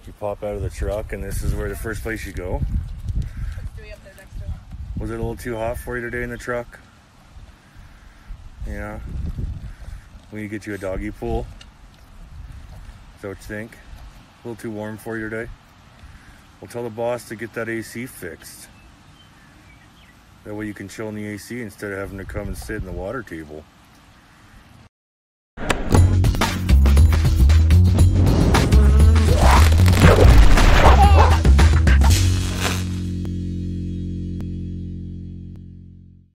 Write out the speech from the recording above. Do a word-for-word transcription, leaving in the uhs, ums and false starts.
You pop out of the truck and this is where the first place you go. Stewie up there next to him. Was it a little too hot for you today in the truck? Yeah. We need to get you a doggy pool. Is that what you think? A little too warm for you today? We'll tell the boss to get that A C fixed. That way you can chill in the A C instead of having to come and sit in the water table.